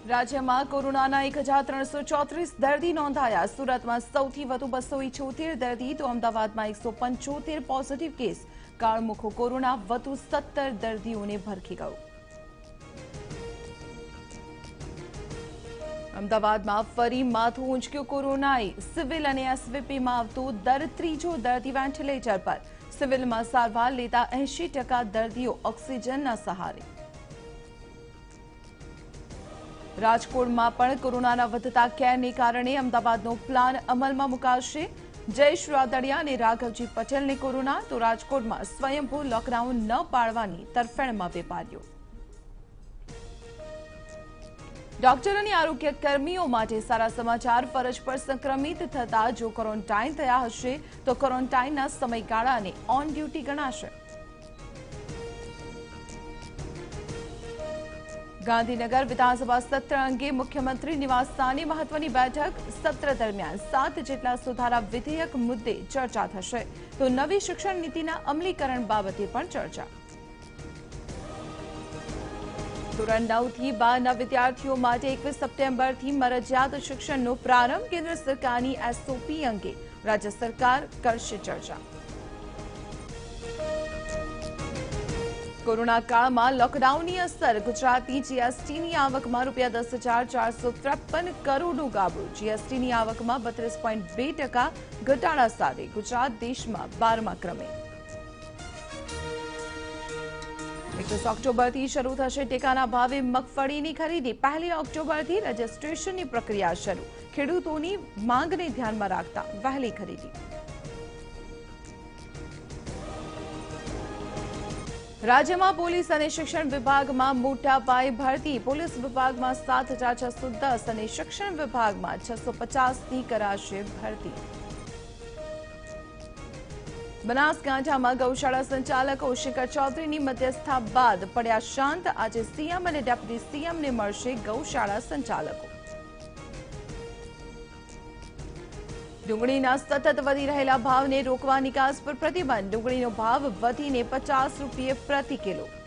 રાજ્યમાં કોરોનાના 1334 દર્દી નોંધાયા। સુરતમાં સૌથી વધુ 278 દર્દી તો અમદાવાદમાં 175 પોઝિટિવ કેસ। કાળમુખો કોરોના વધુ 17 દર્દીઓને ભરખી ગયો। અમદાવાદમાં ફરી માથું ઊંચક્યું કોરોનાએ। સિવિલ અને એસવીપીમાં આવતો દર ત્રીજો દર્દી વેન્ટિલેટર પર। સિવિલમાં સારવાર લેતા 80% દર્દીઓ ઓક્સિજનના સહારે। રાજકોટમાં પણ કોરોનાના વધતા કેરને કારણે અમદાવાદનો પ્લાન અમલમાં મુકાશે। જયેશ રાદડિયા અને રાઘવજી પટેલને કોરોના તો રાજકોટમાં સ્વયંભૂ લોકડાઉન ન પાળવાની તરફેણમાં વેપારીઓ। ડોક્ટર અને આરોગ્ય કર્મીઓ માટે સારા સમાચાર। ફરજ પર સંક્રમિત થતા જો ક્વોરન્ટાઇન થયા હશે તો ક્વોરન્ટાઇનના સમયગાળાને ઓન ડ્યુટી ગણાશે। ગાંધીનગર વિધાનસભા સત્ર અંગે મુખ્યમંત્રી નિવાસસ્થાને મહત્વની બેઠક। સત્ર દરમિયાન 7 જેટલા સુધારા વિધેયક મુદ્દે ચર્ચા થશે તો નવી શિક્ષણ નીતિના અમલીકરણ બાબતે પણ ચર્ચા। ધોરણ 9 થી 12ના વિદ્યાર્થીઓ માટે 21 સપ્ટેમ્બરથી મરજિયાત શિક્ષણનો પ્રારંભ। કેન્દ્ર સરકારની એસઓપી અંગે રાજ્ય સરકાર કરશે ચર્ચા। કોરોના કાળમાં લોકડાઉનની અસર। ગુજરાતની જીએસટીની આવકમાં ₹10,453 કરોડનું ગાબડું। જીએસટીની આવકમાં 32.2% ઘટાડા સાથે ગુજરાત દેશમાં 12મા ક્રમે। 21 ઓક્ટોબરથી શરૂ થશે ટેકાના ભાવે મગફળીની ખરીદી। 1 ઓક્ટોબરથી રજીસ્ટ્રેશનની પ્રક્રિયા શરૂ। ખેડૂતોની માંગને ધ્યાનમાં રાખતા વહેલી ખરીદી। રાજ્યમાં પોલીસ અને શિક્ષણ વિભાગમાં મોટા પાયે ભરતી। પોલીસ વિભાગમાં 7,610 અને શિક્ષણ વિભાગમાં 650ની કરાશે ભરતી। બનાસકાંઠામાં ગૌશાળા સંચાલકો શેખર ચૌધરીની મધ્યસ્થતા બાદ પડ્યા શાંત। આજે સીએમ અને ડેપ્યુટી સીએમને મળશે ગૌશાળા સંચાલકો। ડુંગળીના સતત વધી રહેલા ભાવને રોકવા નિકાસ પર પ્રતિબંધ। ડુંગળીનો ભાવ વધીને ₹50 પ્રતિ કિલો।